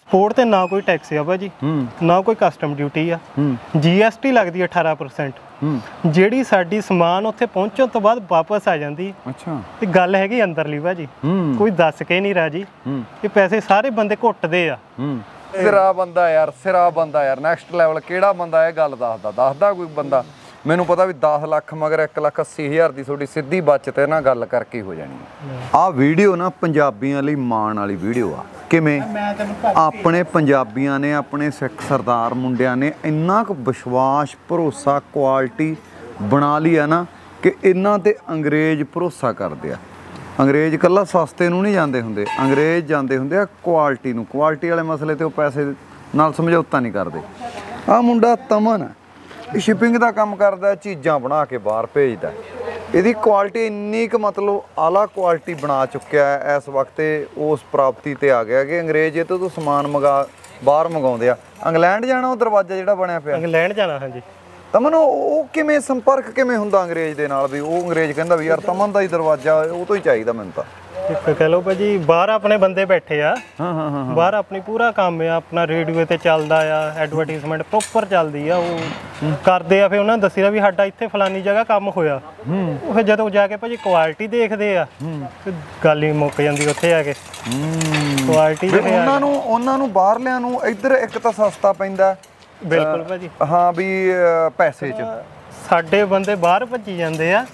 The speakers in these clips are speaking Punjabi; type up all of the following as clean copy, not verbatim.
ਸਪੋਰਟ ਤੇ ਨਾ ਕੋਈ ਟੈਕਸ ਆ ਭਾਜੀ, ਨਾ ਕੋਈ ਕਸਟਮ ਡਿਊਟੀ ਆ। GST ਲੱਗਦੀ 18%, ਜਿਹੜੀ ਸਾਡੀ ਸਮਾਨ ਉੱਥੇ ਪਹੁੰਚਣ ਤੋਂ ਬਾਅਦ ਵਾਪਸ ਆ ਜਾਂਦੀ। ਅੱਛਾ, ਤੇ ਗੱਲ ਹੈਗੀ ਅੰਦਰਲੀ ਭਾਜੀ, ਕੋਈ ਦੱਸ ਕੇ ਨਹੀਂ ਰਾਜੀ। ਇਹ ਪੈਸੇ ਸਾਰੇ ਬੰਦੇ ਘੁੱਟਦੇ ਆ। ਸਿਰਾ ਬੰਦਾ ਯਾਰ, ਸਿਰਾ ਬੰਦਾ ਯਾਰ, ਨੈਕਸਟ ਲੈਵਲ। ਕਿਹੜਾ ਬੰਦਾ ਇਹ ਗੱਲ ਦੱਸਦਾ ਕੋਈ ਬੰਦਾ? ਮੈਨੂੰ ਪਤਾ ਵੀ 10 ਲੱਖ ਮਗਰ 1,80,000 ਦੀ ਤੁਹਾਡੀ ਸਿੱਧੀ ਬਚਤ ਹੈ ਨਾ, ਗੱਲ ਕਰਕੇ ਹੋ ਜਾਣੀ ਹੈ। ਆਹ ਵੀਡੀਓ ਨਾ ਪੰਜਾਬੀਆਂ ਲਈ ਮਾਣ ਵਾਲੀ ਵੀਡੀਓ ਆ। ਕਿਵੇਂ? ਆਪਣੇ ਪੰਜਾਬੀਆਂ ਨੇ, ਆਪਣੇ ਸਿੱਖ ਸਰਦਾਰ ਮੁੰਡਿਆਂ ਨੇ ਇੰਨਾ ਕੁ ਵਿਸ਼ਵਾਸ, ਭਰੋਸਾ, ਕੁਆਲਿਟੀ ਬਣਾ ਲਈ ਆ ਨਾ ਕਿ ਇਹਨਾਂ ਤੇ ਅੰਗਰੇਜ਼ ਭਰੋਸਾ ਕਰਦੇ ਆ। ਅੰਗਰੇਜ਼ ਇਕੱਲਾ ਸਸਤੇ ਨੂੰ ਨਹੀਂ ਜਾਂਦੇ ਹੁੰਦੇ, ਅੰਗਰੇਜ਼ ਜਾਂਦੇ ਹੁੰਦੇ ਆ ਕੁਆਲਿਟੀ ਨੂੰ। ਕੁਆਲਿਟੀ ਵਾਲੇ ਮਸਲੇ ਤੇ ਉਹ ਪੈਸੇ ਨਾਲ ਸਮਝੌਤਾ ਨਹੀਂ ਕਰਦੇ। ਆਹ ਮੁੰਡਾ ਤਮਨ ਹੈ, ਇਹ ਸ਼ਿਪਿੰਗ ਦਾ ਕੰਮ ਕਰਦਾ, ਚੀਜ਼ਾਂ ਬਣਾ ਕੇ ਬਾਹਰ ਭੇਜਦਾ। ਇਹਦੀ ਕੁਆਲਿਟੀ ਇੰਨੀ ਕੁ ਮਤਲਬ ਆਲਾ ਕੁਆਲਿਟੀ ਬਣਾ ਚੁੱਕਿਆ ਹੈ ਇਸ ਵਕਤ, ਉਸ ਪ੍ਰਾਪਤੀ ਤੇ ਆ ਗਿਆ ਕਿ ਅੰਗਰੇਜ਼ ਇਹ ਤੋਂ ਸਮਾਨ ਬਾਹਰ ਮੰਗਾਉਂਦੇ ਆ। ਇੰਗਲੈਂਡ ਜਾਣਾ ਉਹ ਦਰਵਾਜ਼ਾ ਜਿਹੜਾ ਬਣਿਆ ਪਿਆ? ਇੰਗਲੈਂਡ ਜਾਣਾ, ਹਾਂਜੀ। ਤਮਨ ਉਹ ਕਿਵੇਂ ਸੰਪਰਕ ਕਿਵੇਂ ਹੁੰਦਾ ਅੰਗਰੇਜ਼ ਦੇ ਨਾਲ? ਵੀ ਉਹ ਅੰਗਰੇਜ਼ ਕਹਿੰਦਾ ਵੀ ਯਾਰ ਤਮਨ ਦਾ ਹੀ ਦਰਵਾਜ਼ਾ ਉਹ ਤੋਂ ਹੀ ਚਾਹੀਦਾ ਮੈਨੂੰ ਤਾਂ। ਕਹ ਲਓ ਭਾਜੀ, ਬਾਹਰ ਆਪਣੇ ਬੰਦੇ ਬੈਠੇ ਆ। ਬਾਹਰ ਆਪਣੀ ਪੂਰਾ ਕੰਮ ਆ, ਆਪਣਾ ਰੇਡੀਓ ਤੇ ਚੱਲਦਾ ਆ, ਐਡਵਰਟੀਜ਼ਮੈਂਟ ਪ੍ਰੋਪਰ ਚੱਲਦੀ ਆ, ਉਹ ਕਰਦੇ ਆ। ਫਿਰ ਉਹਨਾਂ ਨੂੰ ਦੱਸੀਦਾ ਵੀ ਸਾਡਾ ਇੱਥੇ ਫਲਾਨੀ ਜਗ੍ਹਾ ਕੰਮ ਹੋਇਆ। ਉਹ ਫਿਰ ਜਦੋਂ ਜਾ ਕੇ ਭਾਜੀ ਕੁਆਲਿਟੀ ਦੇਖਦੇ ਆ, ਗੱਲ ਹੀ ਮੁੱਕ ਜਾਂਦੀ ਉੱਥੇ ਆ ਕੇ। ਕੁਆਲਿਟੀ ਉਹਨਾਂ ਨੂੰ ਬਾਹਰਲਿਆਂ ਨੂੰ ਇੱਧਰ ਇੱਕ ਤਾਂ ਸਸਤਾ ਪੈਂਦਾ। ਬਿਲਕੁਲ ਭਾਜੀ, ਹਾਂ ਵੀ ਪੈਸੇ 'ਚ ਸਾਡੇ ਬੰਦੇ ਬਾਹਰ ਭੱਜੀ ਜਾਂਦੇ ਆ।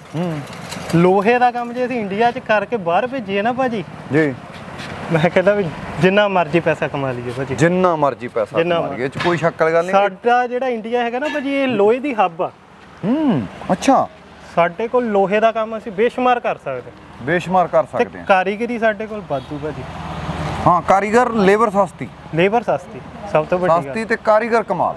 ਲੋਹੇ ਦਾ ਕੰਮ ਜੇ ਅਸੀਂ ਇੰਡੀਆ 'ਚ ਕਰਕੇ ਬਾਹਰ ਭੇਜੀਏ ਨਾ ਭਾਜੀ ਜੀ, ਮੈਂ ਕਹਿੰਦਾ ਵੀ ਜਿੰਨਾ ਮਰਜ਼ੀ ਪੈਸਾ ਕਮਾ ਲਈਏ ਭਾਜੀ, ਜਿੰਨਾ ਮਰਜ਼ੀ ਪੈਸਾ ਕਮਾ ਲਈਏ, ਕੋਈ ਸ਼ੱਕ ਵਾਲੀ ਗੱਲ ਨਹੀਂ। ਸਾਡਾ ਜਿਹੜਾ ਇੰਡੀਆ ਹੈਗਾ ਨਾ ਭਾਜੀ, ਇਹ ਲੋਹੇ ਦੀ ਹੱਬ ਆ। ਅੱਛਾ, ਸਾਡੇ ਕੋਲ ਲੋਹੇ ਦਾ ਕੰਮ ਅਸੀਂ ਬੇਸ਼ੁਮਾਰ ਕਰ ਸਕਦੇ, ਬੇਸ਼ੁਮਾਰ ਕਰ ਸਕਦੇ ਹਾਂ। ਕਾਰੀਗਰੀ ਸਾਡੇ ਕੋਲ ਵਾਧੂ ਭਾਜੀ। ਹਾਂ, ਕਾਰੀਗਰ, ਲੇਬਰ ਸਸਤੀ, ਸਭ ਤੋਂ ਵੱਡੀ ਸਸਤੀ, ਤੇ ਕਾਰੀਗਰ ਕਮਾਲ,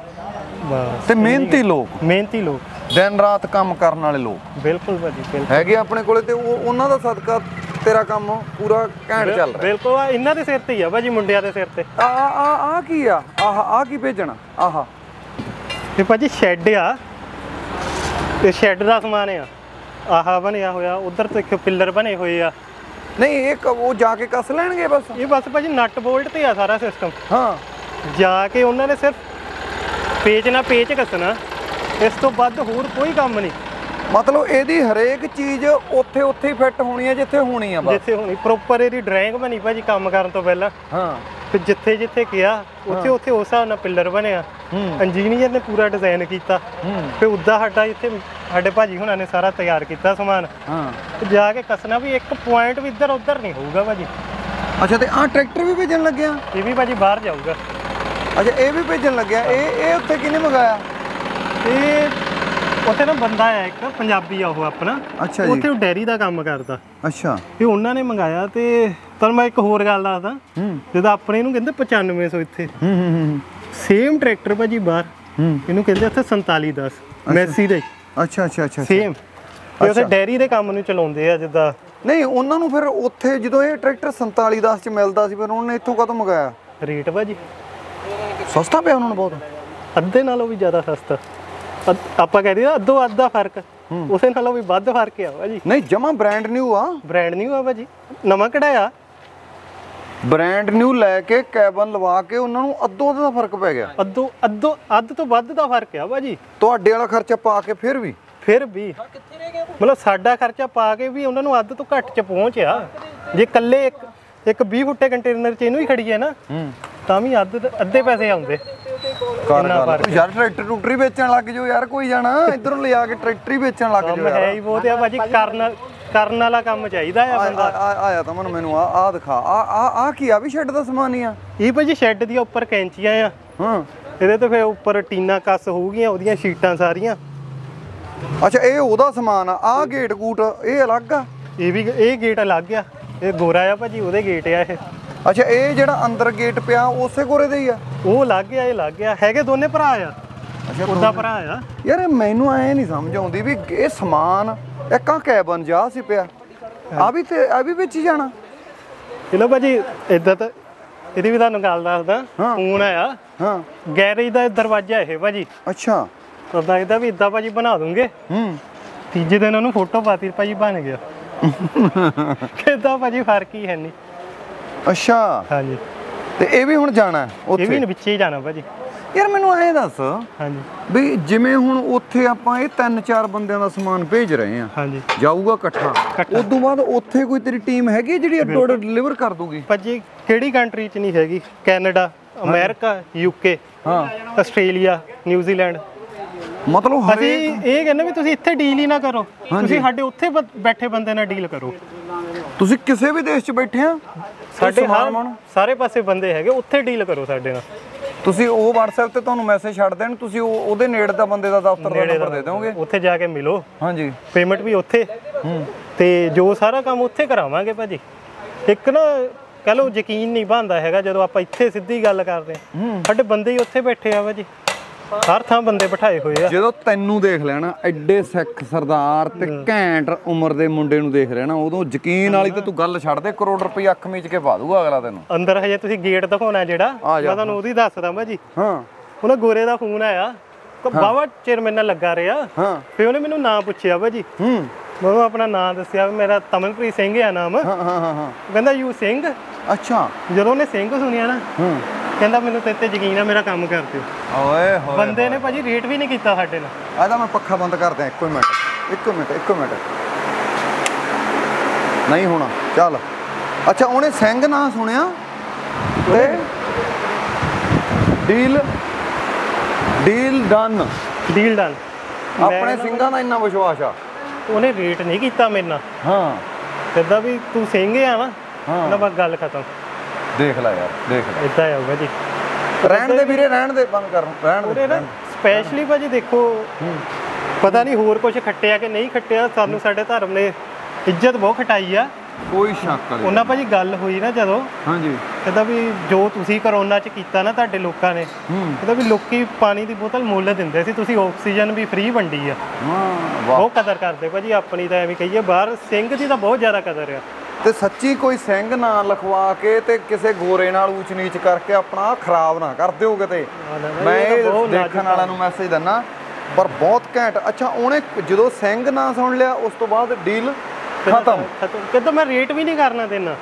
ਤੇ ਮਿਹਨਤੀ ਲੋਕ, ਦਿਨ ਰਾਤ ਕੰਮ ਕਰਨ ਵਾਲੇ ਲੋਕ। ਬਿਲਕੁਲ ਭਾਜੀ, ਹੈਗੇ ਆਪਣੇ ਕੋਲੇ, ਤੇ ਉਹਨਾਂ ਦਾ ਸਦਕਾ ਤੇਰਾ ਕੰਮ ਪੂਰਾ ਘੈਂਟ ਚੱਲ ਰਿਹਾ। ਬਿਲਕੁਲ, ਇਹਨਾਂ ਦੇ ਸਿਰ ਤੇ ਹੀ ਆ ਭਾਜੀ, ਮੁੰਡਿਆਂ ਦੇ ਸਿਰ ਤੇ। ਆ ਕੀ ਆ? ਆਹ ਕੀ ਭੇਜਣਾ? ਆਹ ਇਹ ਭਾਜੀ ਸ਼ੈੱਡ ਆ, ਇਹ ਸ਼ੈੱਡ ਦਾ ਸਮਾਨ ਆ। ਆਹ ਬਣਿਆ ਹੋਇਆ, ਉਧਰ ਤੋਂ ਇੱਕ ਪਿੱਲਰ ਬਣੇ ਹੋਏ ਆ। ਨਹੀਂ, ਇਹ ਉਹ ਜਾ ਕੇ ਕੱਸ ਲੈਣਗੇ ਬਸ? ਇਹ ਬਸ ਭਾਜੀ ਨਟ ਬੋਲਟ ਤੇ ਆ ਸਾਰਾ ਸਿਸਟਮ। ਹਾਂ, ਜਾ ਕੇ ਉਹਨਾਂ ਨੇ ਸਿਰਫ ਪੇਚ ਕੱਸਣਾ, ਇਸ ਤੋਂ ਵੱਧ ਹੋਰ ਕੋਈ ਕੰਮ ਨਹੀਂ। ਮਤਲਬ ਇਹਦੀ ਹਰੇਕ ਚੀਜ਼ ਉੱਥੇ ਹੀ ਫਿੱਟ ਹੋਣੀ ਹੈ ਜਿੱਥੇ ਹੋਣੀ ਆ, ਜਿੱਥੇ ਹੋਣੀ ਪ੍ਰੋਪਰ। ਇਹਦੀ ਡਰਾਇੰਗ ਬਣੀ ਭਾਜੀ ਕੰਮ ਕਰਨ ਤੋਂ ਪਹਿਲਾਂ। ਹਾਂ, ਤੇ ਜਿੱਥੇ ਕਿਹਾ ਉੱਥੇ ਉਸ ਹਿਸਾਬ ਨਾਲ ਪਿੱਲਰ ਬਣਿਆ। ਇੰਜੀਨੀਅਰ ਨੇ ਪੂਰਾ ਡਿਜ਼ਾਈਨ ਕੀਤਾ। ਫਿਰ ਉੱਦਾਂ ਸਾਡਾ ਇੱਥੇ ਸਾਡੇ ਭਾਜੀ ਹੁਣਾਂ ਨੇ ਸਾਰਾ ਤਿਆਰ ਕੀਤਾ ਸਮਾਨ। ਜਾ ਕੇ ਕੱਸਣਾ ਵੀ ਇੱਕ ਪੁਆਇੰਟ ਵੀ ਇੱਧਰ ਉੱਧਰ ਨਹੀਂ ਹੋਊਗਾ ਭਾਜੀ। ਅੱਛਾ, ਤੇ ਆਹ ਟਰੈਕਟਰ ਵੀ ਭੇਜਣ ਲੱਗਿਆ? ਇਹ ਵੀ ਭਾਜੀ ਬਾਹਰ ਜਾਊਗਾ। ਅੱਛਾ, ਇਹ ਵੀ ਭੇਜਣ ਲੱਗਿਆ। ਇਹ ਉੱਥੇ ਕਿਹਨੇ ਮੰਗਾਇਆ? ਇਹ ਉੱਥੇ ਨਾ ਬੰਦਾ ਆ ਇੱਕ ਪੰਜਾਬੀ ਆ, ਉਹ ਆਪਣਾ। ਅੱਛਾ ਜੀ, ਉੱਥੇ ਉਹ ਡੈਰੀ ਦਾ ਕੰਮ ਕਰਦਾ। ਅੱਛਾ, ਇਹ ਉਹਨਾਂ ਨੇ ਮੰਗਾਇਆ। ਤੇ ਤੁਹਾਨੂੰ ਮੈਂ ਇੱਕ ਹੋਰ ਗੱਲ ਦੱਸਦਾ, ਜਦੋਂ ਆਪਣੇ ਨੂੰ ਕਹਿੰਦੇ 9500 ਇੱਥੇ ਸੇਮ ਟਰੈਕਟਰ ਭਾਜੀ ਬਾਹਰ ਇਹਨੂੰ ਕਹਿੰਦੇ ਉੱਥੇ 4710 ਮੈਸੀ ਦੇ। ਅੱਛਾ, ਸੇਮ। ਇਹ ਉੱਥੇ ਡੈਰੀ ਦੇ ਕੰਮ ਨੂੰ ਚਲਾਉਂਦੇ ਆ ਜਿੱਦਾਂ। ਨਹੀਂ, ਉਹਨਾਂ ਨੂੰ ਫਿਰ ਉੱਥੇ ਜਦੋਂ ਇਹ ਟਰੈਕਟਰ 4710 ਚ ਮਿਲਦਾ ਸੀ, ਫਿਰ ਉਹਨਾਂ ਨੇ ਇੱਥੋਂ ਕਦੋਂ ਮੰਗਾਇਆ? ਰੇਟ ਭਾਜੀ ਸਸਤਾ ਪਿਆ ਉਹਨਾਂ ਨੂੰ ਬਹੁਤ? ਅੱਧੇ ਨਾਲੋਂ ਵੀ ਜ਼ਿਆਦਾ ਸਸਤਾ। ਆਪਾਂ ਕਹਿ ਦਈਏ ਅੱਧੋ ਅੱਧ ਦਾ ਫਰਕ, ਉਸੇ ਨਾਲੋਂ ਵੀ ਵੱਧ ਫਰਕ ਆ ਭਾਜੀ। ਨਹੀਂ, ਜਮਾ ਬ੍ਰਾਂਡ ਨਿਊ ਆ। ਬ੍ਰਾਂਡ ਨਿਊ ਆ ਭਾਜੀ, ਨਵਾਂ ਕਢਾਇਆ। ਬ੍ਰਾਂਡ ਨਿਊ ਲੈ ਕੇ ਕੈਬਨ ਲਵਾ ਕੇ ਉਹਨਾਂ ਨੂੰ ਅੱਧੋ ਦਾ ਫਰਕ ਪੈ ਗਿਆ। ਅੱਧ ਤੋਂ ਵੱਧ ਦਾ ਫਰਕ ਆ ਭਾਜੀ। ਤੁਹਾਡੇ ਵਾਲਾ ਖਰਚਾ ਪਾ ਕੇ ਫਿਰ ਵੀ ਮਤਲਬ ਸਾਡਾ ਖਰਚਾ ਪਾ ਕੇ ਵੀ ਉਹਨਾਂ ਨੂੰ ਅੱਧ ਤੋਂ ਘੱਟ ਚ ਪਹੁੰਚਿਆ। ਜੇ ਇਕੱਲੇ ਇੱਕ 20 ਫੁੱਟੇ ਕੰਟੇਨਰ ਚ ਇਹਨੂੰ ਹੀ ਖੜੀਏ ਨਾ, ਤਾਂ ਵੀ ਅੱਧੇ ਪੈਸੇ ਆਉਂਦੇ। ਯਾਰ ਟਰੈਕਟਰ ਵੇਚਣ ਲੱਗ ਜਾਓ ਯਾਰ, ਕੋਈ ਜਾਣਾ ਇੱਧਰੋਂ ਲਿਆ ਕੇ ਟਰੈਕਟਰ ਹੀ ਵੇਚਣ ਲੱਗ ਜਾਓ। ਹੈ ਹੀ ਬਹੁਤ ਆ ਭਾਜੀ, ਕਰਨ ਵਾਲਾ ਕੰਮ ਚਾਹੀਦਾ ਆ ਬੰਦਾ। ਆਇਆ ਤਾਂ ਮੈਨੂੰ ਆ ਦਿਖਾ। ਆ ਕੀ ਆ? ਵੀ ਸ਼ੈੱਡ ਦਾ ਸਮਾਨ ਹੀ ਆ ਇਹ ਭਾਜੀ। ਸ਼ੈੱਡ ਦੀਆਂ ਉੱਪਰ ਕੈਂਚੀਆਂ ਆ। ਇਹਦੇ ਤੇ ਫਿਰ ਉੱਪਰ ਟੀਨਾ ਕੱਸ ਹੋਊਗੀਆਂ, ਉਹਦੀਆਂ ਸ਼ੀਟਾਂ ਸਾਰੀਆਂ। ਅੱਛਾ, ਇਹ ਉਹਦਾ ਸਮਾਨ ਆ। ਆਹ ਗੇਟ ਗੂਟ ਇਹ ਅਲੱਗ ਆ? ਇਹ ਗੇਟ ਅਲੱਗ ਆ। ਇਹ ਗੋਰਾ ਆ ਭਾਜੀ, ਉਹਦੇ ਗੇਟ ਆ ਇਹ। ਅੱਛਾ, ਇਹ ਜਿਹੜਾ ਅੰਦਰ ਗੇਟ ਪਿਆ ਉਸੇ ਗੋਰੇ ਦੇ ਹੀ ਆ? ਉਹ ਅਲੱਗ ਆ, ਇਹ ਅਲੱਗ ਆ। ਹੈਗੇ ਦੋਨੇ ਭਰਾ ਆ। ਅੱਛਾ, ਉਹਦਾ ਭਰਾ ਆ। ਯਾਰ ਮੈਨੂੰ ਐ ਨਹੀਂ ਸਮਝ ਆਉਂਦੀ ਵੀ ਇਹ ਸਮਾਨ ਇੱਕ ਕੈਬਨ ਜਾ ਸੀ ਪਿਆ, ਆ ਵੀ ਵਿੱਚ ਹੀ ਜਾਣਾ? ਚਲੋ ਭਾਜੀ, ਏਦਾਂ ਤਾਂ ਇਹਦੀ ਵੀ ਤੁਹਾਨੂੰ ਗੱਲ ਦੱਸਦਾ। ਫੋਨ ਆਇਆ, ਗੈਰੇਜ ਦਾ ਦਰਵਾਜ਼ਾ ਇਹ ਭਾਜੀ। ਅੱਛਾ, ਤਾਂ ਇਹਦਾ ਵੀ ਇਦਾਂ ਭਾਜੀ ਬਣਾ ਦੂੰਗੇ। ਤੀਜੇ ਦਿਨ ਉਹਨੂੰ ਫੋਟੋ ਪਾਤੀ ਭਾਜੀ, ਬਣ ਗਿਆ। ਕਿੱਦਾਂ ਭਾਜੀ, ਫਰਕ ਹੀ ਹੈ ਨਹੀਂ। ਅੱਛਾ, ਹਾਂਜੀ। ਤੇ ਇਹ ਵੀ ਹੁਣ ਜਾਣਾ ਇਹ ਉੱਥੇ? ਵੀ ਵਿੱਚ ਹੀ ਜਾਣਾ ਭਾਜੀ। ਯਾਰ ਮੈਨੂੰ ਐਂ ਦੱਸ ਹਾਂਜੀ ਵੀ ਜਿਵੇਂ ਹੁਣ ਉੱਥੇ ਆਪਾਂ ਇਹ 3-4 ਬੰਦਿਆਂ ਦਾ ਸਮਾਨ ਭੇਜ ਰਹੇ ਆ, ਹਾਂਜੀ ਜਾਊਗਾ ਇਕੱਠਾ, ਉਸ ਤੋਂ ਬਾਅਦ ਉੱਥੇ ਕੋਈ ਤੇਰੀ ਟੀਮ ਹੈਗੀ ਜਿਹੜੀ ਅੱਡੋ ਅੱਡ ਡਿਲੀਵਰ ਕਰ ਦੂਗੀ? ਭਾਜੀ ਕਿਹੜੀ ਕੰਟਰੀ 'ਚ ਨਹੀਂ ਹੈਗੀ? ਕੈਨੇਡਾ, ਅਮਰੀਕਾ, UK, ਹਾਂ, ਆਸਟ੍ਰੇਲੀਆ, ਨਿਊਜ਼ੀਲੈਂਡ। ਮਤਲਬ ਅਸੀਂ ਹਰੇਕ ਇਹ ਕਹਿੰਦੇ ਵੀ ਤੁਸੀਂ ਇੱਥੇ ਡੀਲ ਹੀ ਨਾ ਕਰੋ, ਤੁਸੀਂ ਸਾਡੇ ਉੱਥੇ ਬੈਠੇ ਬੰਦੇ ਨਾਲ ਡੀਲ ਕਰੋ। ਤੁਸੀਂ ਕਿਸੇ ਵੀ ਦੇਸ਼ 'ਚ ਬੈਠੇ ਆ, ਸਾਡੇ ਸਾਰੇ ਪਾਸੇ ਬੰਦੇ ਹੈਗੇ, ਉੱਥੇ ਡੀਲ ਕਰੋ ਸਾਡੇ ਨਾਲ। ਤੁਸੀਂ ਉਹ WhatsApp ਤੇ ਤੁਹਾਨੂੰ ਮੈਸੇਜ ਛੱਡ ਦੇਣ, ਤੁਸੀਂ ਉਹਦੇ ਨੇੜੇ ਦਾ ਬੰਦੇ ਦਾ ਦਫ਼ਤਰ ਦਾ ਨੰਬਰ ਦੇ ਦਿਓਗੇ, ਉੱਥੇ ਜਾ ਕੇ ਮਿਲੋ। ਹਾਂਜੀ, ਪੇਮੈਂਟ ਵੀ ਉੱਥੇ, ਤੇ ਜੋ ਸਾਰਾ ਕੰਮ ਉੱਥੇ ਕਰਾਵਾਂਗੇ ਭਾਜੀ। ਇੱਕ ਨਾ ਕਹ ਲਓ ਯਕੀਨ ਨਹੀਂ ਬਣਦਾ ਹੈਗਾ ਜਦੋਂ ਆਪਾਂ ਇੱਥੇ ਸਿੱਧੀ ਗੱਲ ਕਰਦੇ ਹਾਂ, ਸਾਡੇ ਬੰਦੇ ਹੀ ਉੱਥੇ ਬੈਠੇ ਆ ਭਾਜੀ, ਹਰ ਥਾਂ ਬੰਦੇ ਬਿਠਾਏ ਹੋਏ ਆ। ਜਦੋਂ ਤੈਨੂੰ ਦੇਖ ਲੈਣਾ ਐਡੇ ਸਿੱਖ ਸਰਦਾਰ ਤੇ ਘੈਂਟ ਉਮਰ ਦੇ ਮੁੰਡੇ ਨੂੰ ਦੇਖ ਲੈਣਾ, ਉਦੋਂ ਯਕੀਨ ਵਾਲੀ ਤੇ ਤੂੰ ਗੱਲ ਛੱਡ ਦੇ, ਕਰੋੜ ਰੁਪਏ ਅੱਖ ਮੀਚ ਕੇ ਪਾ ਦੂਗਾ ਅਗਲਾ ਤੈਨੂੰ। ਅੰਦਰ ਹਜੇ ਤੁਸੀਂ ਗੇਟ ਦਿਖਾਉਣਾ ਜਿਹੜਾ, ਮੈਂ ਤੁਹਾਨੂੰ ਉਹਦੀ ਦੱਸਦਾ ਭਾਜੀ। ਹਾਂ, ਉਹਨਾਂ ਗੋਰੇ ਦਾ ਫੋਨ ਆਇਆ, ਬਾਵਾ ਚਿਰ ਮੇਰੇ ਨਾਲ ਲੱਗਾ ਰਿਹਾ, ਫਿਰ ਉਹਨੇ ਮੈਨੂੰ ਨਾਂ ਪੁੱਛਿਆ ਭਾਜੀ। ਮੈਂ ਆਪਣਾ ਨਾਂ ਦੱਸਿਆ, ਮੇਰਾ ਤਮਨਪ੍ਰੀਤ ਸਿੰਘ ਆ ਨਾਮ। ਕਹਿੰਦਾ ਯੂ ਸਿੰਘ? ਅੱਛਾ। ਜਦੋਂ ਉਹਨੇ ਸਿੰਘ ਸੁਣਿਆ ਨਾ, ਕਹਿੰਦਾ ਮੈਨੂੰ ਤੇਰੇ ਤੇ ਯਕੀਨ ਆ, ਮੇਰਾ ਕੰਮ ਕਰ ਦਿਓ। ਓਏ ਹੋਏ, ਬੰਦੇ ਨੇ ਭਾਜੀ ਰੇਟ ਵੀ ਨਹੀਂ ਕੀਤਾ ਸਾਡੇ ਨਾਲ। ਆਦਾ ਮੈਂ ਪੱਖਾ ਬੰਦ ਕਰਦਾ, ਇੱਕੋ ਮਿੰਟ ਨਹੀਂ ਹੋਣਾ, ਚੱਲ। ਅੱਛਾ, ਉਹਨੇ ਸਿੰਘ ਨਾਂ ਸੁਣਿਆ ਤੇ ਡੀਲ ਡਨ। ਆਪਣੇ ਸਿੰਘਾਂ ਦਾ ਇੰਨਾ ਵਿਸ਼ਵਾਸ ਆ। ਉਹਨੇ ਰੇਟ ਨਹੀਂ ਕੀਤਾ ਮੇਰੇ ਨਾਲ। ਹਾਂ, ਕਹਿੰਦਾ ਵੀ ਤੂੰ ਸਿੰਘ ਆ ਨਾ, ਉਹਨਾਂ ਬਸ ਗੱਲ ਖਤਮ। ਦੇਖ ਲੈ ਯਾਰ, ਦੇਖ ਲੈ, ਇਦਾਂ ਆ ਭਾਜੀ। ਰਹਿਣ ਦੇ ਵੀਰੇ, ਰਹਿਣ ਦੇ, ਬੰਦ ਕਰ, ਰਹਿਣ ਦੇ। ਸਪੈਸ਼ਲੀ ਭਾਜੀ ਦੇਖੋ, ਪਤਾ ਨਹੀਂ ਹੋਰ ਕੁਝ ਖੱਟਿਆ ਕਿ ਨਹੀਂ ਖੱਟਿਆ, ਸਾਨੂੰ ਸਾਡੇ ਧਰਮ ਨੇ ਇੱਜ਼ਤ ਬਹੁਤ ਖਟਾਈ ਆ, ਕੋਈ ਸ਼ੱਕ ਨਹੀਂ। ਉਹਨਾਂ ਭਾਜੀ ਗੱਲ ਹੋਈ ਨਾ ਜਦੋਂ, ਹਾਂਜੀ, ਕਹਿੰਦਾ ਵੀ ਜੋ ਤੁਸੀਂ ਕਰੋਨਾ 'ਚ ਕੀਤਾ ਨਾ ਤੁਹਾਡੇ ਲੋਕਾਂ ਨੇ, ਕਹਿੰਦਾ ਵੀ ਲੋਕੀ ਪਾਣੀ ਦੀ ਬੋਤਲ ਮੁੱਲ ਦਿੰਦੇ ਸੀ, ਤੁਸੀਂ ਆਕਸੀਜਨ ਵੀ ਫ੍ਰੀ ਵੰਡੀ ਆ। ਬਹੁਤ ਕਦਰ ਕਰਦੇ ਭਾਜੀ ਆਪਣੀ, ਤਾਂ ਐਵੇਂ ਕਹੀਏ, ਬਾਹਰ ਸਿੰਘ ਦੀ ਤਾਂ ਬਹੁਤ ਜ਼ਿਆਦਾ ਕਦਰ ਆ। ਤੇ ਸੱਚੀ ਕੋਈ ਸਿੰਘ ਨਾ ਲਿਖਵਾ ਕੇ ਤੇ ਕਿਸੇ ਗੋਰੇ ਨਾਲ ਊਚ ਨੀਚ ਕਰਕੇ ਆਪਣਾ ਖਰਾਬ ਨਾ ਕਰ ਦਿਓ ਕਿਤੇ। ਮੈਂ ਇਹ ਦੇਖਣ ਵਾਲਿਆਂ ਨੂੰ ਮੈਸੇਜ ਦਿੰਦਾ, ਪਰ ਬਹੁਤ ਘੈਂਟ। ਅੱਛਾ, ਉਹਨੇ ਜਦੋਂ ਸਿੰਘ ਨਾ ਸੁਣ ਲਿਆ, ਉਸ ਤੋਂ ਬਾਅਦ ਡੀਲ ਖਤਮ। ਕਿਤੇ ਮੈਂ ਰੇਟ ਵੀ ਨਹੀਂ ਕਰਨਾ ਦੇਣਾ।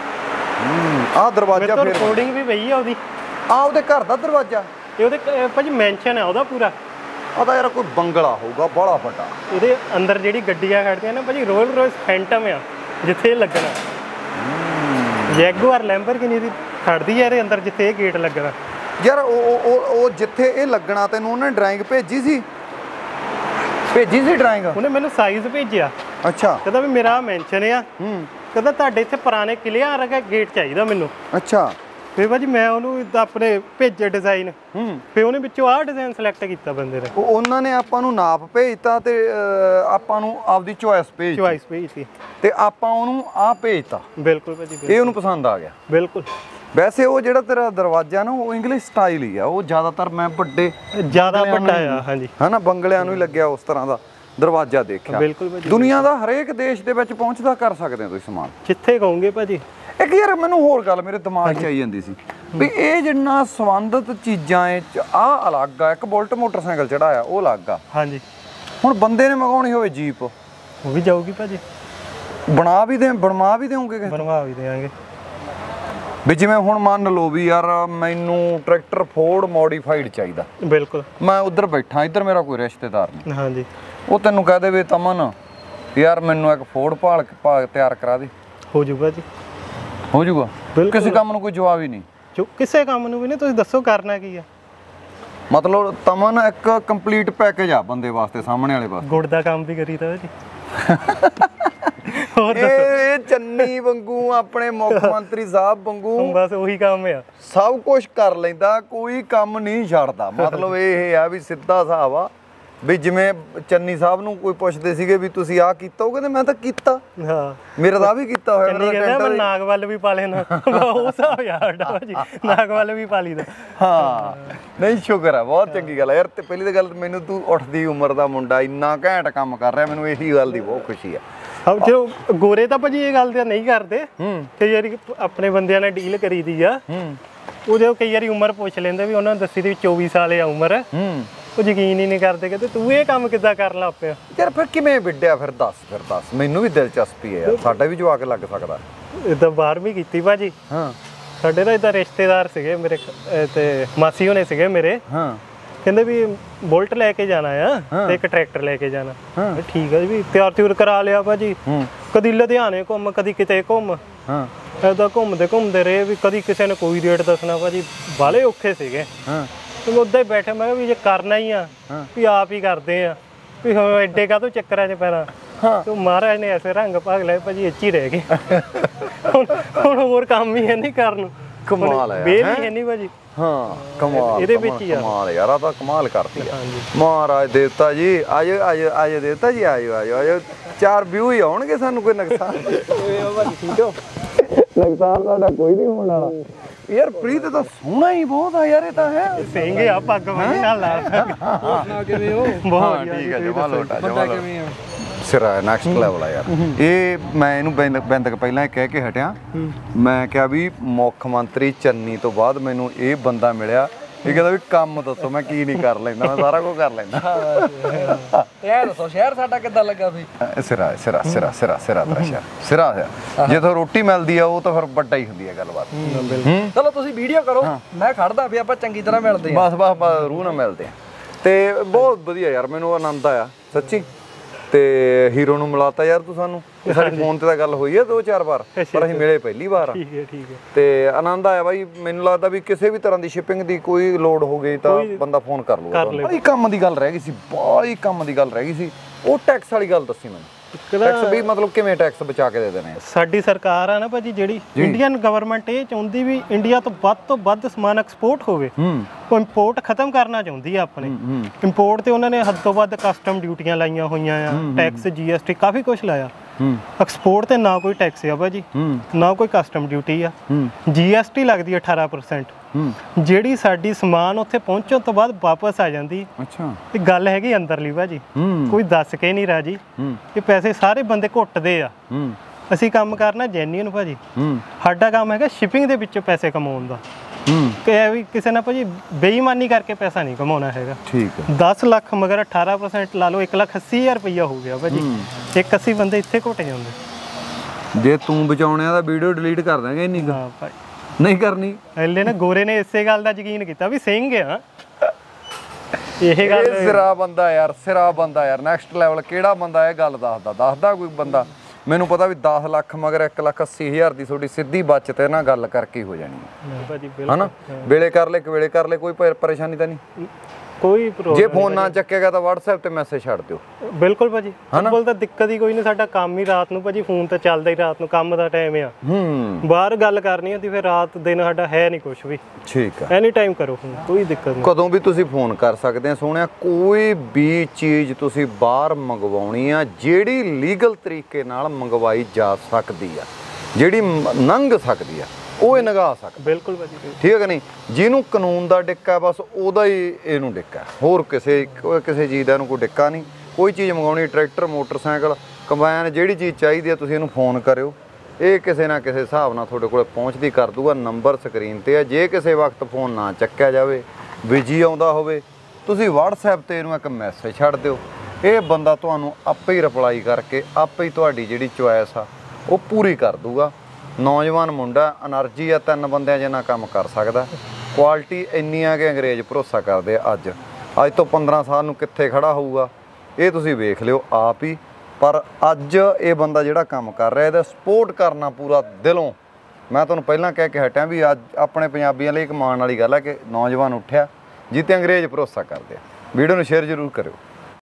ਆਹ ਦਰਵਾਜ਼ਾ ਫਿਰ ਰਿਕਾਰਡਿੰਗ ਵੀ ਪਈ ਆ ਉਹਦੀ, ਆ ਉਹਦੇ ਘਰ ਦਾ ਦਰਵਾਜ਼ਾ, ਇਹ ਉਹਦੇ ਭਾਜੀ ਮੈਂਸ਼ਨ ਆ ਉਹਦਾ ਪੂਰਾ। ਉਹਦਾ ਯਾਰ ਕੋਈ ਬੰਗਲਾ ਹੋਊਗਾ ਬੜਾ ਵੱਡਾ। ਇਹਦੇ ਅੰਦਰ ਜਿਹੜੀ ਗੱਡੀਆਂ ਖੜਦੀਆਂ ਨਾ ਭਾਜੀ, ਰੋਇਲ ਰੋਇਸ ਫੈਂਟਮ ਆ ਜਿੱਥੇ ਇਹ ਲੱਗਣਾ, ਜੈਗੁਆਰ ਲੈਂਬਰਗਿਨੀ ਦੀ ਖੜਦੀ ਆ ਇਹਦੇ ਅੰਦਰ ਜਿੱਥੇ ਇਹ ਗੇਟ ਲੱਗਣਾ। ਯਾਰ ਉਹ ਜਿੱਥੇ ਇਹ ਲੱਗਣਾ, ਤੈਨੂੰ ਉਹਨੇ ਡਰਾਇੰਗ ਭੇਜੀ ਸੀ ਡਰਾਇੰਗ? ਉਹਨੇ ਮੈਨੂੰ ਸਾਈਜ਼ ਭੇਜਿਆ। ਅੱਛਾ, ਕਹਿੰਦਾ ਵੀ ਮੇਰਾ ਮੈਂਸ਼ਨ ਆ, ਕਹਿੰਦਾ ਤੁਹਾਡੇ ਇੱਥੇ ਪੁਰਾਣੇ ਕਿਲਿਆਂ ਵਰਗਾ ਗੇਟ ਚਾਹੀਦਾ ਮੈਨੂੰ। ਅੱਛਾ, ਫਿਰ ਭਾਜੀ ਮੈਂ ਉਹਨੂੰ ਆਪਣੇ ਭੇਜੇ ਡਿਜ਼ਾਈਨ, ਫਿਰ ਉਹਨੇ ਵਿੱਚੋਂ ਆਹ ਡਿਜ਼ਾਈਨ ਸਿਲੈਕਟ ਕੀਤਾ ਬੰਦੇ ਨੇ। ਉਹਨਾਂ ਨੇ ਆਪਾਂ ਨੂੰ ਨਾਪ ਭੇਜਤਾ ਤੇ ਆਪਾਂ ਨੂੰ ਆਪਦੀ ਚੋਇਸ ਭੇਜਤੀ ਤੇ ਆਪਾਂ ਉਹਨੂੰ ਆਹ ਭੇਜਤਾ। ਬਿਲਕੁਲ ਭਾਜੀ, ਇਹ ਉਹਨੂੰ ਪਸੰਦ ਆ ਗਿਆ। ਬਿਲਕੁਲ। ਵੈਸੇ ਉਹ ਜਿਹੜਾ ਤੇਰਾ ਦਰਵਾਜ਼ਾ ਨਾ, ਉਹ ਇੰਗਲਿਸ਼ ਸਟਾਈਲ ਹੀ ਆ, ਉਹ ਜ਼ਿਆਦਾਤਰ ਮੈਂ ਜ਼ਿਆਦਾ ਵੱਡਾ ਆ, ਹਾਂਜੀ, ਹਨਾ, ਬੰਗਲਿਆਂ ਨੂੰ ਹੀ ਲੱਗਿਆ ਉਸ ਤਰ੍ਹਾਂ ਦਾ ਦਰਵਾਜ਼ਾ ਦੇਖਿਆ। ਬਿਲਕੁਲ ਭਾਜੀ, ਦੁਨੀਆ ਦਾ ਹਰੇਕ ਦੇਸ਼ ਦੇ ਵਿੱਚ ਪਹੁੰਚਦਾ ਕਰ ਸਕਦੇ ਹੋ ਤੁਸੀਂ ਸਮਾਨ, ਜਿੱਥੇ ਕਹੋਗੇ ਭਾਜੀ। ਇੱਕ ਯਾਰ ਮੈਨੂੰ ਹੋਰ ਗੱਲ ਮੇਰੇ ਦਿਮਾਗ 'ਚ ਆਈ ਜਾਂਦੀ ਸੀ ਵੀ ਇਹ ਜਿੰਨਾ ਸੰਬੰਧਿਤ ਚੀਜ਼ਾਂ ਇਹ 'ਚ ਆਹ ਅਲੱਗ ਆ, ਇੱਕ ਬੁਲਟ ਮੋਟਰਸਾਈਕਲ ਚੜਾਇਆ ਉਹ ਅਲੱਗ ਆ। ਹਾਂਜੀ, ਹੁਣ ਬੰਦੇ ਨੇ ਮੰਗਾਉਣੀ ਹੋਵੇ ਜੀਪ, ਉਹ ਵੀ ਜਾਊਗੀ ਭਾਜੀ। ਬਣਵਾ ਵੀ ਦਿਓਗੇ? ਬਣਵਾ ਵੀ ਦੇਵਾਂਗੇ। ਵੀ ਜਿਵੇਂ ਹੁਣ ਮੰਨ ਲਓ ਵੀ ਯਾਰ ਮੈਨੂੰ ਟਰੈਕਟਰ ਫੋਰਡ ਮੋਡੀਫਾਈਡ ਚਾਹੀਦਾ, ਬਿਲਕੁਲ, ਮੈਂ ਉੱਧਰ ਬੈਠਾ, ਇੱਧਰ ਮੇਰਾ ਕੋਈ ਰਿਸ਼ਤੇਦਾਰ ਨਹੀਂ, ਹਾਂਜੀ, ਉਹ ਤੈਨੂੰ ਕਹਿ ਦੇਵੇ ਤਮਨ ਯਾਰ ਮੈਨੂੰ ਇੱਕ ਫੋਰਡ ਭਾਲ ਤਿਆਰ ਕਰਾ ਦੇ, ਹੋ ਜਾਊਗਾ ਜੀ, ਹੋ ਜਾਊਗਾ। ਕਿਸੇ ਕੰਮ ਨੂੰ ਕੋਈ ਜਵਾਬ ਹੀ ਨਹੀਂ, ਕਿਸੇ ਕੰਮ ਨੂੰ ਵੀ ਨਹੀਂ। ਤੁਸੀਂ ਦੱਸੋ ਕਰਨਾ ਕੀ ਆ? ਮਤਲਬ ਤਮਨ ਇੱਕ ਕੰਪਲੀਟ ਪੈਕੇਜ ਆ ਬੰਦੇ ਵਾਸਤੇ, ਸਾਹਮਣੇ ਵਾਲੇ ਵਾਸਤੇ। ਗੁੜ ਦਾ ਕੰਮ ਵੀ ਕਰੀਦਾ ਜੀ। ਇਹ ਚੰਨੀ ਵਾਂਗੂ, ਆਪਣੇ ਮੁੱਖ ਮੰਤਰੀ ਸਾਹਿਬ ਵਾਂਗੂ, ਬਸ ਉਹੀ ਕੰਮ ਆ, ਸਭ ਕੁਝ ਕਰ ਲੈਂਦਾ, ਕੋਈ ਕੰਮ ਨਹੀਂ ਛੱਡਦਾ। ਮਤਲਬ ਇਹ ਆ ਵੀ ਸਿੱਧਾ ਹਿਸਾਬ ਆ ਵੀ ਜਿਵੇਂ ਚੰਨੀ ਸਾਹਿਬ ਨੂੰ ਕੋਈ ਪੁੱਛਦੇ ਸੀਗੇ ਵੀ ਤੁਸੀਂ ਆਹ ਕੀਤਾ, ਉਹ ਕਹਿੰਦੇ ਮੈਂ ਤਾਂ ਕੀਤਾ, ਹਾਂ ਮੇਰਾ ਤਾਂ ਵੀ ਕੀਤਾ ਹੋਇਆ। ਚੰਨੀ ਕਹਿੰਦਾ ਮੈਂ ਨਾਗ ਵੱਲ ਵੀ ਪਾ ਲੈਣਾ, ਉਹ ਹਿਸਾਬ ਯਾਰ ਜੀ, ਨਾਗ ਵੱਲ ਵੀ ਪਾ ਲਈਦਾ। ਹਾਂ, ਨਹੀਂ ਸ਼ੁਕਰ ਆ, ਬਹੁਤ ਚੰਗੀ ਗੱਲ ਆ ਯਾਰ। ਤੇ ਪਹਿਲੀ ਤਾਂ ਗੱਲ, ਮੈਨੂੰ ਤੂੰ ਉੱਠਦੀ ਉਮਰ ਦਾ ਮੁੰਡਾ ਇੰਨਾ ਘੈਂਟ ਕੰਮ ਕਰ ਰਿਹਾ, ਮੈਨੂੰ ਇਹੀ ਗੱਲ ਦੀ ਬਹੁਤ ਖੁਸ਼ੀ ਆ। ਚਲੋ ਗੋਰੇ ਤਾਂ ਭਾਜੀ ਇਹ ਗੱਲ ਤਾਂ ਨਹੀਂ ਕਰਦੇ, ਕਈ ਵਾਰੀ ਆਪਣੇ ਬੰਦਿਆਂ ਨਾਲ ਡੀਲ ਕਰੀਦੀ ਆ, ਉਹਦੇ ਕਈ ਵਾਰੀ ਉਮਰ ਪੁੱਛ ਲੈਂਦੇ ਵੀ ਉਹਨਾਂ ਨੂੰ ਦੱਸੀ ਦੀ 24 ਸਾਲ ਆ ਉਮਰ, ਉਹ ਯਕੀਨ ਹੀ ਨਹੀਂ ਕਰਦੇ, ਕਹਿੰਦੇ ਤੂੰ ਇਹ ਕੰਮ ਕਿੱਦਾਂ ਕਰਨ ਲੱਗ ਪਿਆ ਯਾਰ। ਫਿਰ ਕਿਵੇਂ ਵਿੱਢਿਆ? ਫਿਰ ਦੱਸ, ਮੈਨੂੰ ਵੀ ਦਿਲਚਸਪੀ ਹੈ ਯਾਰ, ਸਾਡਾ ਵੀ ਜਵਾਕ ਲੱਗ ਸਕਦਾ। ਇਦਾਂ 12ਵੀਂ ਕੀਤੀ ਭਾਜੀ, ਹਾਂ, ਸਾਡੇ ਦਾ ਇਦਾਂ ਰਿਸ਼ਤੇਦਾਰ ਸੀਗੇ ਮੇਰੇ ਤੇ ਮਾਸੀ ਹੋਣੇ ਸੀਗੇ ਮੇਰੇ। ਹਾਂ ਕਹਿੰਦੇ ਵੀ ਬੁਲਟ ਲੈ ਕੇ ਜਾਣਾ ਆ ਤੇ ਇੱਕ ਟਰੈਕਟਰ ਲੈ ਕੇ ਜਾਣਾ। ਠੀਕ ਹੈ ਜੀ, ਤਿਆਰ ਤਿਉਰ ਕਰਾ ਲਿਆ ਭਾਜੀ। ਕਦੀ ਲੁਧਿਆਣੇ ਘੁੰਮ, ਕਦੀ ਕਿਤੇ ਘੁੰਮ, ਏਦਾਂ ਘੁੰਮਦੇ ਰਹੇ ਵੀ ਕਦੀ ਕਿਸੇ ਨੇ ਕੋਈ ਰੇਟ ਦੱਸਣਾ ਭਾਜੀ। ਬਾਲੇ ਔਖੇ ਸੀਗੇ। ਤੇ ਮੈਂ ਉੱਦਾਂ ਹੀ ਬੈਠਾ, ਮੈਂ ਕਿਹਾ ਵੀ ਜੇ ਕਰਨਾ ਹੀ ਆ ਵੀ ਆਪ ਹੀ ਕਰਦੇ ਆ, ਵੀ ਹੁਣ ਐਡੇ ਕਾਹਤੋਂ ਚੱਕਰਾਂ 'ਚ ਪੈਣਾ। ਤੇ ਮਹਾਰਾਜ ਨੇ ਐਸੇ ਰੰਗ ਭਾਗ ਲਏ ਭਾਜੀ, ਇੱਥੇ ਹੀ ਰਹਿ ਗਏ। ਹੁਣ ਹੋਰ ਕੰਮ ਹੀ ਹੈ ਨਹੀਂ ਕਰਨ ਨੂੰ। ਕਮਾਲ ਹੈ, ਵੇਲ ਹੀ ਹੈ ਨਹੀਂ ਭਾਜੀ। ਹਾਂ ਕਮਾਲ, ਇਹਦੇ ਵਿੱਚ ਹੀ ਆ ਕਮਾਲ ਯਾਰ, ਆ ਤਾਂ ਕਮਾਲ ਕਰਤੀ ਆ। ਮਹਾਰਾਜ ਦੇਵਤਾ ਜੀ ਆਜੋ ਆਜੋ ਆਜੋ, ਦੇਵਤਾ ਜੀ ਆਜੋ ਆਜੋ ਆਜੋ। 4 ਵਿਊ ਹੀ ਆਉਣਗੇ, ਸਾਨੂੰ ਕੋਈ ਨੁਕਸਾਨ ਠੀਕ ਹੋ। ਨੁਕਸਾਨ ਸਾਡਾ ਕੋਈ ਨਹੀਂ ਹੋਣ ਵਾਲਾ ਯਾਰ। ਪ੍ਰੀਤ ਤਾਂ ਸੋਹਣਾ ਹੀ ਬਹੁਤ ਆ ਯਾਰ, ਇਹ ਤਾਂ ਹੈ ਸਿੰਘ ਆ, ਪੱਗ ਭਾਜੀ ਨਾਲ ਲਾ ਕਿਵੇਂ ਹੋ? ਬਹੁਤ ਠੀਕ ਹੈ। ਜਮਾ ਲੋਟਾ ਬੰਦਾ ਕਿਵੇਂ ਆ? ਸਿਰਾ ਨੈਕਸਟ ਲੈਵਲ ਆ ਯਾਰ ਇਹ। ਮੈਂ ਇਹਨੂੰ ਬਿੰਦਕ ਪਹਿਲਾਂ ਕਹਿ ਕੇ ਹਟਿਆ, ਮੈਂ ਕਿਹਾ ਵੀ ਮੁੱਖ ਮੰਤਰੀ ਚੰਨੀ ਤੋਂ ਬਾਅਦ ਮੈਨੂੰ ਇਹ ਬੰਦਾ ਮਿਲਿਆ। ਇਹ ਕਹਿੰਦਾ ਵੀ ਕੰਮ ਦੱਸੋ, ਮੈਂ ਕੀ ਨਹੀਂ ਕਰ ਲੈਂਦਾ, ਮੈਂ ਸਾਰਾ ਕੁਝ ਕਰ ਲੈਂਦਾ। ਇਹ ਦੱਸੋ ਸ਼ਹਿਰ ਸਾਡਾ ਕਿੱਦਾਂ ਲੱਗਾ ਵੀ? ਸਿਰਾ ਸਿਰਾ ਸਿਰਾ ਸਿਰਾ ਸਿਰਾ ਤੇਰਾ ਸ਼ਹਿਰ ਸਿਰਾ ਹੈ। ਜੇ ਤੁਹਾਨੂੰ ਰੋਟੀ ਮਿਲਦੀ ਆ ਉਹ ਤਾਂ ਫਿਰ ਵੱਡਾ ਹੀ ਹੁੰਦੀ ਹੈ ਗੱਲਬਾਤ। ਚਲੋ ਤੁਸੀਂ ਵੀਡੀਓ ਕਰੋ, ਮੈਂ ਖੜਦਾ ਵੀ ਆਪਾਂ ਚੰਗੀ ਤਰ੍ਹਾਂ ਮਿਲਦੇ ਆ। ਬਸ ਰੂਹ ਨਾਲ ਮਿਲਦੇ ਆ। ਤੇ ਬਹੁਤ ਵਧੀਆ ਯਾਰ, ਮੈਨੂੰ ਆਨੰਦ ਆਇਆ ਸੱਚੀ। ਤੇ ਹੀਰੋ ਨੂੰ ਮਿਲਾਤਾ ਯਾਰ ਤੂੰ ਸਾਨੂੰ। ਸਾਡੀ ਫੋਨ ਤੇ ਤਾਂ ਗੱਲ ਹੋਈ ਆ 2-4 ਵਾਰ, ਪਰ ਅਸੀਂ ਮਿਲੇ ਪਹਿਲੀ ਵਾਰ ਆ। ਠੀਕ ਹੈ। ਤੇ ਆਨੰਦ ਆਇਆ ਬਾਈ। ਮੈਨੂੰ ਲੱਗਦਾ ਵੀ ਕਿਸੇ ਵੀ ਤਰ੍ਹਾਂ ਦੀ ਸ਼ਿਪਿੰਗ ਦੀ ਕੋਈ ਲੋਡ ਹੋ ਗਈ ਤਾਂ ਬੰਦਾ ਫੋਨ ਕਰ ਲੂਗਾ। ਬਾਈ ਕੰਮ ਦੀ ਗੱਲ ਰਹਿ ਗਈ ਸੀ, ਬਾਈ ਕੰਮ ਦੀ ਗੱਲ ਰਹਿ ਗਈ ਸੀ। ਉਹ ਟੈਕਸ ਵਾਲੀ ਗੱਲ ਦੱਸੀ ਮੈਨੂੰ। ਟੈਕਸ ਵੀ ਮਤਲਬ ਕਿਵੇਂ ਟੈਕਸ ਬਚਾ ਕੇ ਦੇ ਦੇਣੇ ਆ? ਸਾਡੀ ਸਰਕਾਰ ਆ ਨਾ ਭਾਜੀ ਜਿਹੜੀ, ਇੰਡੀਅਨ ਗਵਰਨਮੈਂਟ ਇਹ ਚਾਹੁੰਦੀ ਵੀ ਇੰਡੀਆ ਤੋਂ ਵੱਧ ਸਮਾਨ ਐਕਸਪੋਰਟ ਹੋਵੇ। ਉਹ ਇੰਪੋਰਟ ਖਤਮ ਕਰਨਾ ਚਾਹੁੰਦੀ ਆ ਆਪਣੇ। ਇੰਪੋਰਟ ਤੇ ਉਹਨਾਂ ਨੇ ਹੱਦ ਤੋਂ ਵੱਧ ਕਸਟਮ ਡਿਊਟੀਆਂ ਲਾਈਆਂ ਹੋਈਆਂ ਆ, ਟੈਕਸ, GST ਕਾਫੀ ਕੁਝ ਲਾਇਆ। ਐਕਸਪੋਰਟ ਤੇ ਨਾ ਕੋਈ ਟੈਕਸ ਆ ਭਾਜੀ, ਨਾ ਕੋਈ ਕਸਟਮ ਡਿਊਟੀ ਆ। GST ਲੱਗਦੀ 18%, ਜਿਹੜੀ ਸਾਡੀ ਸਮਾਨ ਉੱਥੇ ਪਹੁੰਚਣ ਤੋਂ ਬਾਅਦ ਵਾਪਸ ਆ ਜਾਂਦੀ। ਅੱਛਾ, ਇਹ ਗੱਲ ਹੈਗੀ ਅੰਦਰਲੀ ਭਾਜੀ, ਕੋਈ ਦੱਸ ਕੇ ਨਹੀਂ ਰਾਜੀ। ਇਹ ਪੈਸੇ ਸਾਰੇ ਬੰਦੇ ਘੁੱਟਦੇ ਆ। ਅਸੀਂ ਕੰਮ ਕਰਨਾ ਜੈਨੂਇਨ ਭਾਜੀ। ਸਾਡਾ ਕੰਮ ਹੈਗਾ ਸ਼ਿਪਿੰਗ ਦੇ ਵਿੱਚੋਂ ਪੈਸੇ ਕਮਾਉਣ ਦਾ। ਕਿ ਵੀ ਕਿਸੇ ਨਾਲ ਭਾਜੀ ਬੇਈਮਾਨੀ ਕਰਕੇ ਪੈਸਾ ਨਹੀਂ ਕਮਾਉਣਾ ਹੈਗਾ। ਠੀਕ ਹੈ। 10 ਲੱਖ ਮਗਰ 18% ਲਾ ਲਓ, 1,80,000 ਰੁਪਈਆ ਹੋ ਗਿਆ ਭਾਜੀ। 80 ਬੰਦੇ ਇੱਥੇ ਘੁੱਟ ਜਾਂਦੇ। ਜੇ ਤੂੰ ਬਚਾਉਣਿਆ ਤਾਂ ਵੀਡੀਓ ਡਿਲੀਟ ਕਰ ਦਾਂਗੇ। ਇੰਨੀ ਹਾਂ ਭਾਈ ਨਹੀਂ ਕਰਨੀ। ਹਲੇ ਨਾ ਗੋਰੇ ਨੇ ਇਸੇ ਗੱਲ ਦਾ ਯਕੀਨ ਕੀਤਾ ਵੀ ਸਿੰਘ ਆ। ਇਹ ਗੱਲ ਸਿਰਾ ਬੰਦਾ ਯਾਰ, ਸਿਰਾ ਬੰਦਾ ਯਾਰ, ਨੈਕਸਟ ਲੈਵਲ। ਕਿਹੜਾ ਬੰਦਾ ਇਹ ਗੱਲ ਦੱਸਦਾ ਕੋਈ ਬੰਦਾ? ਮੈਨੂੰ ਪਤਾ ਵੀ 10 ਲੱਖ ਮਗਰ 1,80,000 ਦੀ ਤੁਹਾਡੀ ਸਿੱਧੀ ਬਚਤ ਨਾ ਗੱਲ ਕਰਕੇ ਹੋ ਜਾਣੀ ਭਾਜੀ। ਹਨਾ, ਵੇਲੇ ਕਰ ਲੈ ਕਵੇਲੇ ਕਰ ਲੈ, ਕੋਈ ਪਰੇਸ਼ਾਨੀ ਤਾਂ ਨਹੀਂ। ਕੋਈ ਜੇ ਫੋਨ ਨਾ ਚੱਕੇਗਾ ਤਾਂ WhatsApp ਤੇ ਮੈਸੇਜ ਛੱਡ ਦਿਓ। ਬਿਲਕੁਲ ਭਾਜੀ, ਬਿਲਕੁਲ ਤਾਂ ਦਿੱਕਤ ਹੀ ਕੋਈ ਨਹੀਂ। ਸਾਡਾ ਕੰਮ ਹੀ ਰਾਤ ਨੂੰ ਭਾਜੀ, ਫੋਨ ਤਾਂ ਚੱਲਦਾ ਹੀ ਰਾਤ ਨੂੰ, ਕੰਮ ਦਾ ਟਾਈਮ ਆ। ਬਾਹਰ ਗੱਲ ਕਰਨੀ ਹੁੰਦੀ ਫਿਰ ਰਾਤ ਦਿਨ ਸਾਡਾ ਹੈ ਨਹੀਂ ਕੁਛ ਵੀ। ਠੀਕ ਆ, ਐਨੀ ਟਾਈਮ ਕਰੋ ਫੋਨ, ਕੋਈ ਦਿੱਕਤ ਨਹੀਂ। ਕਦੋਂ ਵੀ ਤੁਸੀਂ ਫੋਨ ਕਰ ਸਕਦੇ ਆ ਸੋਹਣਿਆ। ਕੋਈ ਵੀ ਚੀਜ਼ ਤੁਸੀਂ ਬਾਹਰ ਮੰਗਵਾਉਣੀ ਆ, ਜਿਹੜੀ ਲੀਗਲ ਤਰੀਕੇ ਨਾਲ ਮੰਗਵਾਈ ਜਾ ਸਕਦੀ ਆ, ਜਿਹੜੀ ਲੰਘ ਸਕਦੀ ਆ, ਉਹ ਇਹ ਨਗਾ ਸਕਦਾ। ਬਿਲਕੁਲ ਭਾਜੀ, ਠੀਕ ਹੈ ਕਿ ਨਹੀਂ? ਜਿਹਨੂੰ ਕਾਨੂੰਨ ਦਾ ਡਿੱਕਾ ਬਸ ਉਹਦਾ ਹੀ ਇਹਨੂੰ ਡਿੱਕਾ, ਹੋਰ ਕਿਸੇ ਚੀਜ਼ ਦਾ ਇਹਨੂੰ ਕੋਈ ਡਿੱਕਾ ਨਹੀਂ। ਕੋਈ ਚੀਜ਼ ਮੰਗਾਉਣੀ, ਟਰੈਕਟਰ, ਮੋਟਰਸਾਈਕਲ, ਕੰਬਾਈਨ, ਜਿਹੜੀ ਚੀਜ਼ ਚਾਹੀਦੀ ਹੈ ਤੁਸੀਂ ਇਹਨੂੰ ਫੋਨ ਕਰਿਓ। ਇਹ ਕਿਸੇ ਨਾ ਕਿਸੇ ਹਿਸਾਬ ਨਾਲ ਤੁਹਾਡੇ ਕੋਲ ਪਹੁੰਚਦੀ ਕਰ ਦੂਗਾ। ਨੰਬਰ ਸਕਰੀਨ ਤੇ ਆ। ਜੇ ਕਿਸੇ ਵਕਤ ਫੋਨ ਨਾ ਚੱਕਿਆ ਜਾਵੇ, ਬਿਜੀ ਆਉਂਦਾ ਹੋਵੇ, ਤੁਸੀਂ WhatsApp ਤੇ ਇਹਨੂੰ ਇੱਕ ਮੈਸੇਜ ਛੱਡ ਦਿਓ। ਇਹ ਬੰਦਾ ਤੁਹਾਨੂੰ ਆਪੇ ਹੀ ਰਿਪਲਾਈ ਕਰਕੇ ਆਪੇ ਹੀ ਤੁਹਾਡੀ ਜਿਹੜੀ ਚੁਆਇਸ ਆ ਉਹ ਪੂਰੀ ਕਰ ਦੂਗਾ। ਨੌਜਵਾਨ ਮੁੰਡਾ, એનર્ਜੀ ਆ, 3 ਬੰਦਿਆਂ ਜਿੰਨਾ ਕੰਮ ਕਰ ਸਕਦਾ। ਕੁਆਲਿਟੀ ਇੰਨੀ ਆ ਕਿ ਅੰਗਰੇਜ਼ ਭਰੋਸਾ ਕਰਦੇ ਆ। ਅੱਜ ਤੋਂ 15 ਸਾਲ ਨੂੰ ਕਿੱਥੇ ਖੜਾ ਹੋਊਗਾ ਇਹ ਤੁਸੀਂ ਵੇਖ ਲਿਓ ਆਪ ਹੀ। ਪਰ ਅੱਜ ਇਹ ਬੰਦਾ ਜਿਹੜਾ ਕੰਮ ਕਰ ਰਿਹਾ, ਇਹਦਾ ਸਪੋਰਟ ਕਰਨਾ ਪੂਰਾ ਦਿਲੋਂ। ਮੈਂ ਤੁਹਾਨੂੰ ਪਹਿਲਾਂ ਕਹਿ ਕੇ ਹਟਿਆ ਵੀ ਅੱਜ ਆਪਣੇ ਪੰਜਾਬੀਆਂ ਲਈ ਇੱਕ ਮਾਣ ਵਾਲੀ ਗੱਲ ਹੈ ਕਿ ਨੌਜਵਾਨ ਉੱਠਿਆ ਜਿੱਤੇ ਅੰਗਰੇਜ਼ ਭਰੋਸਾ ਕਰਦੇ ਆ। ਵੀਡੀਓ ਨੂੰ ਸ਼ੇਅਰ ਜ਼ਰੂਰ ਕਰਿਓ।